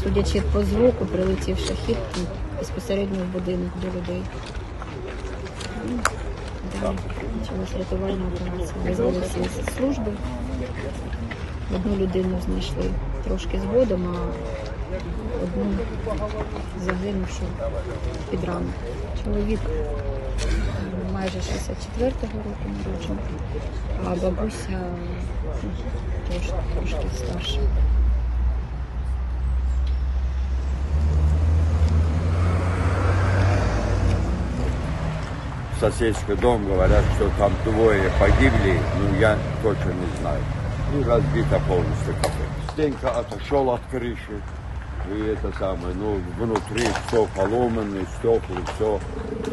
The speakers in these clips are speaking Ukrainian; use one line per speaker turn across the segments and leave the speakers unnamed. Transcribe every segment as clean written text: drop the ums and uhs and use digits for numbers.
Судячи по звуку, прилетів шахід безпосередньо в будинок до людей. Далі почалась рятувальна операція. Визвали всі служби. Одну людину знайшли трошки згодом, а одну загинувшу під ранок. Чоловік майже 64-го року народжений, а бабуся трошки старша.
Соседский дом, говорят, что там двое погибли, но я точно не знаю. И разбито полностью кафе. Стенка отошел от крыши, и это самое, ну, внутри все поломано, стекла, все.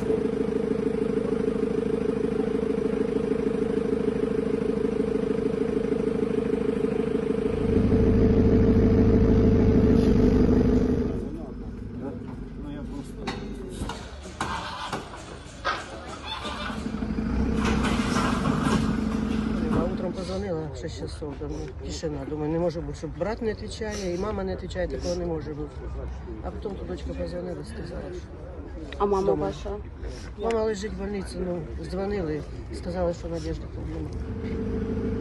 Позвонила в 6 часов, тишина. Думаю, не може бути, щоб брат не відповідає, і мама не відповідає, такого не може бути. А потім тут дочка позвонила, сказала, що...
А мама ваша?
Мама лежить в больниці, ну, дзвонили, сказали, що Надежда проблема.